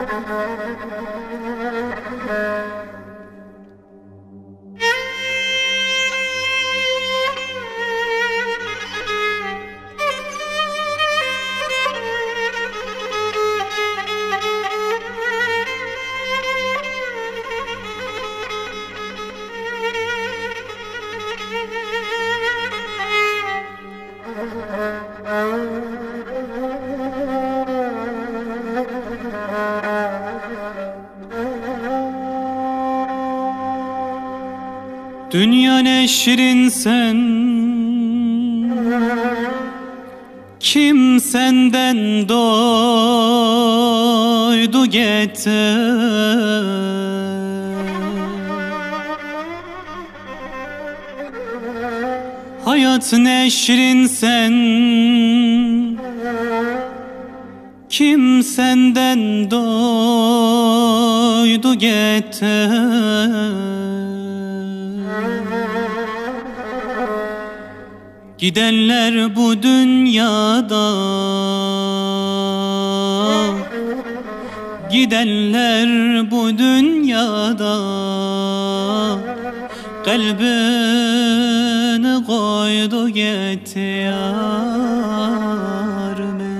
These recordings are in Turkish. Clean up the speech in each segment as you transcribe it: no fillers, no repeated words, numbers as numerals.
Dünya neşrin sen, kim senden doydu yeter? Hayat neşrin sen, kim senden doydu yeter? Gidenler bu dünyada, gidenler bu dünyada kalbini koydu gitti yarime.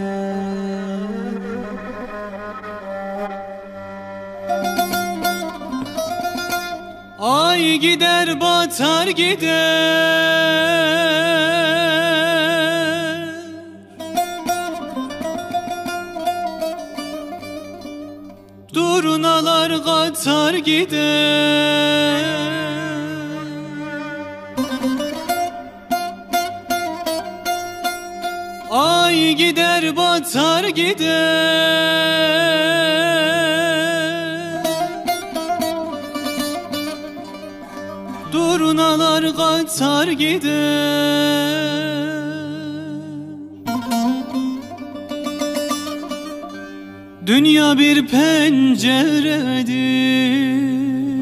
Ay gider batar gider, durnalar katar gider. Ay gider batar gider, durnalar katar gider. Dünya bir penceredir,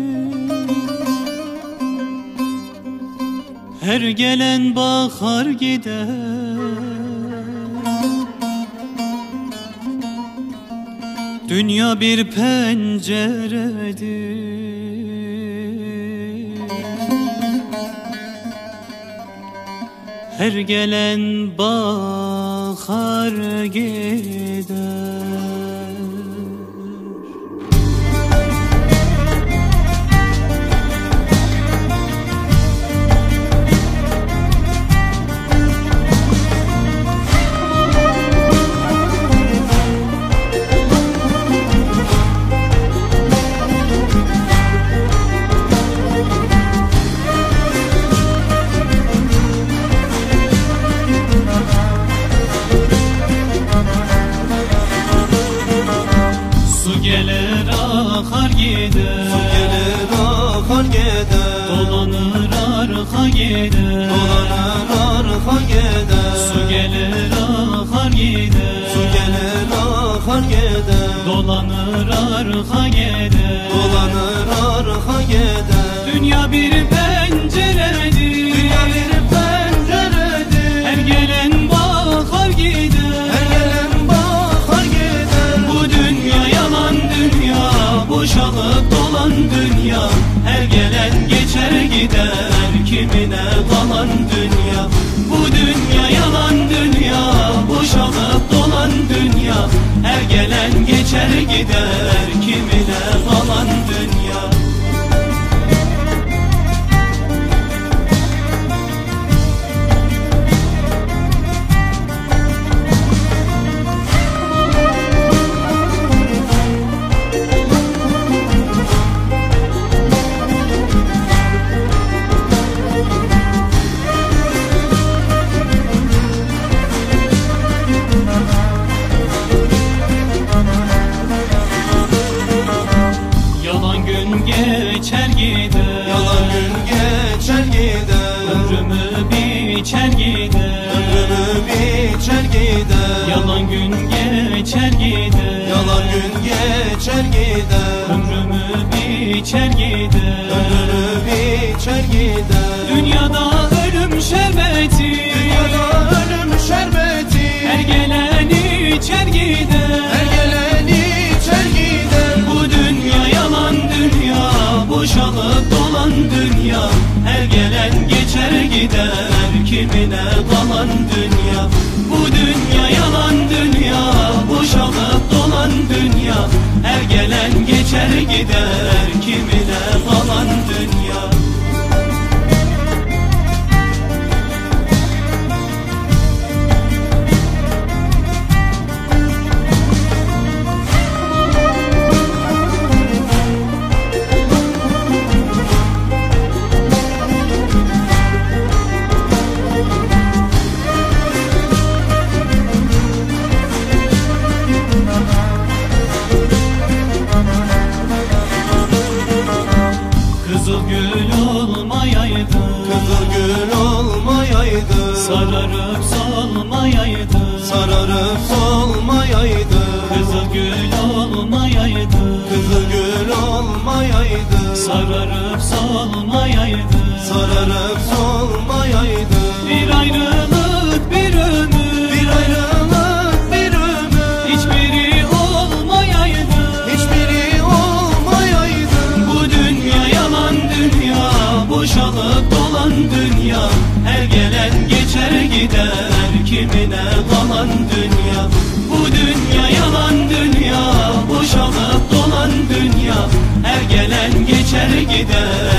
her gelen bakar gider. Dünya bir penceredir, her gelen bakar gider. Gelir akar gider, su gelir akar gider, dolanır arka gider, dolanır arka gider. Su gelir akar gider, su gelir akar gider, dolanır arka gider, dolanır arka gider. Dünya bir penceredir, Dünya bir penceredir, her gelen bakar gider, her gelen bakar gider. Bu dünya yalan dünya, boşalıp dolan dünya, her gelen geçer gider, kimine kalan dünya. Bu dünya yalan dünya, boşalıp dolan dünya, her gelen geçer gider, kimine kalan dünya. Yalan gün geçer gider, Yalan gün geçer gider, ömrümü biçer gider, ömrümü biçer gider. Yalan gün geçer gider, Yalan gün geçer gider, ömrümü biçer gider, ömrümü biçer gider. Dünyada ölüm şerbeti, Dünyada ölüm şerbeti, her gelen içer gider, her gelen içer gider. kimine kalan dünya. Bu dünya yalan dünya, boşalıp dolan dünya. Her gelen geçer gider, kimine kalan dünya. Kızıl gül olmayaydı, Kızıl gül olmayaydı, sararıp solmayaydı, sararıp solmayaydı. Kızıl gül olmayaydı, Kızıl gül olmayaydı, sararıp solmayaydı, sararıp solmayaydı. bir ayrılık bir ömür, Bir ayrılık bir ömür, hiçbiri olmayaydı. hiçbiri olmayaydı. Bu dünya yalan dünya, boşalıp dolan dünya. Her gelen geçer gider, kimine kalan dünya. Bu dünya yalan dünya, boşalıp dolan dünya. Her gelen geçer gider,